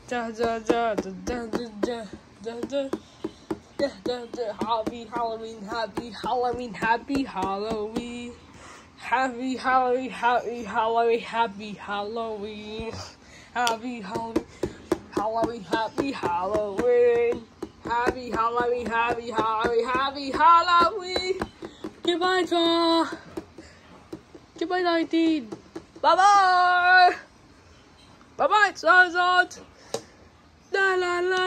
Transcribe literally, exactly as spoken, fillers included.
da da da da da da da da. Da, da, da. Happy Halloween, happy Halloween, happy Halloween. Happy Halloween, happy Halloween, happy Halloween. Happy Halloween, Halloween, happy Halloween. Happy Halloween, happy Halloween, happy Halloween. Goodbye, John. Goodbye, nineteen. Bye bye. Bye bye, Zazot. La la la.